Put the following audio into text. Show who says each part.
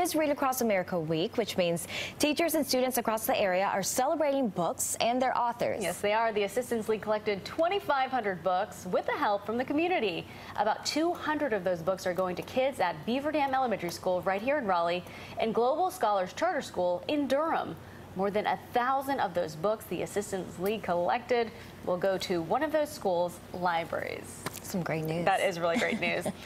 Speaker 1: is Read Across America Week, which means teachers and students across the area are celebrating books and their authors.
Speaker 2: Yes, they are. The Assistance League collected 2,500 books with the help from the community. About 200 of those books are going to kids at Beaver Dam Elementary School right here in Raleigh and Global Scholars Charter School in Durham. More than 1,000 of those books the Assistance League collected will go to one of those schools' libraries.
Speaker 1: Some great news.
Speaker 2: That is really great news.